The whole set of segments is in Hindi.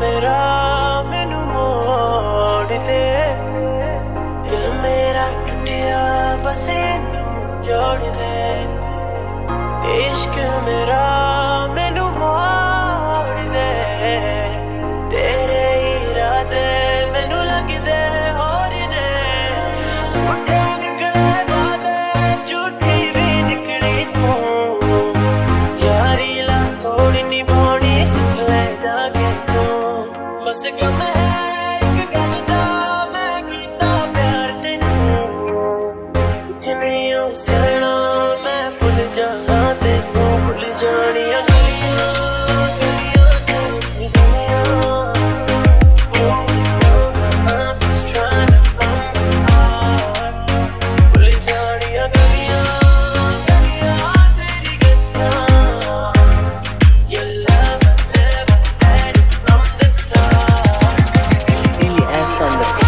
मेरा मैनू मोड़ दे, दिल मेरा टुटिया बस इनू जोड़ दे। इश्क मेरा मैनू मोड़ दे, तेरे इरादे मैनू लगदे होर ने। झूठे निकले वादे झूठी भी निकली तू, यारी ला थोड़ी निभानी सिख ले जाके तू। बस गम है एक गल दा मैं कीता प्यार तेनू, कुछ नहीं हो सकना मैं भुल जाना तेनू। भुल जानिया गलियां गलियां तेरी गलियां, I'm just trying to find my heart। भुल जानिया गलियां गलियां तेरी गलियां, your love I never had it from the start। Really ass on the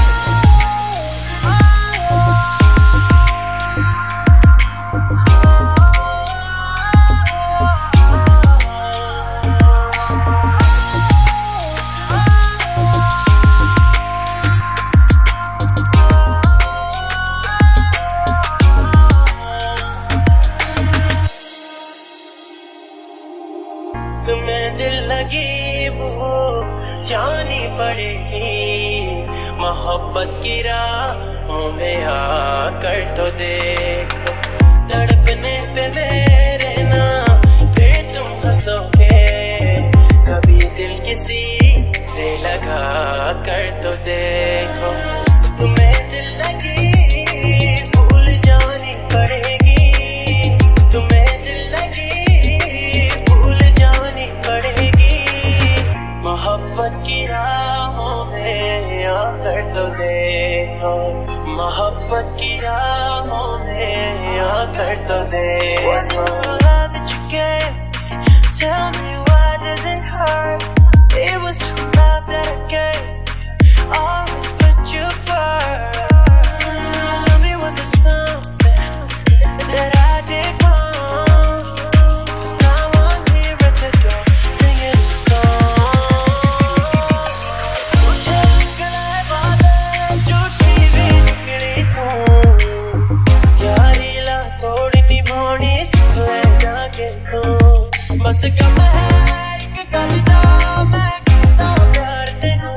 तुम्हें दिल लगी वो जानी पड़ेगी, मोहब्बत की राहों में आकर तो देखो। तड़पने पे मेरे ना फिर तुम हंसोगे, कभी दिल किसी से लगा कर तो देखो। तुम्हें दिल लगी भूल जानी पड़ेगी, तुम्हें दिल लगी भूल जानी पड़ेगी, मोहब्बत की राहों में आकर तो देखो। मोहब्बत की राहों में आकर तो देखो। Was it true love that you gave? Tell me why does it hurt? It was true love that I gave, always put you first। Tell me was it something that I did wrong? 'Cause now I'm here at your door singing a song। झूठे निकले वादे झूठी भी निकली तू, यारी ला थोड़ी निभानी सिख ले जाके तू। बस गम है एक गल दा मैं कीता प्यार तेनू,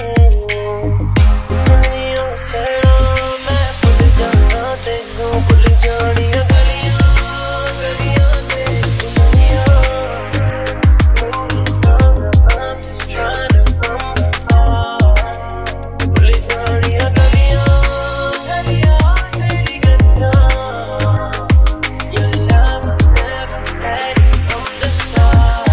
दुनिया से मैं भुल जाना तेनू। भुल जानिया गलियां गलियां तेरी गलियां, I'm just trying to find my heart। भुल जानिया गलियां गलियां तेरी गलियां, your love I never had it from the start।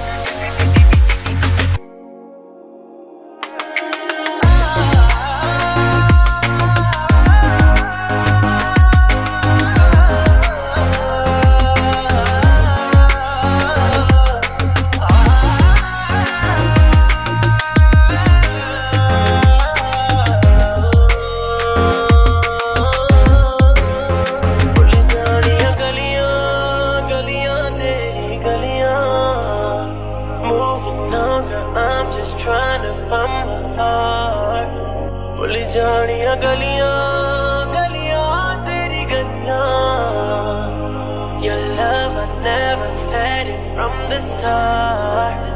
भुल जानिया गलियां गलियां तेरी गलियां, moving on girl I'm just trying to find my heart। भुल जानिया गलियां गलियां तेरी गलियां, your love I never had it from the start।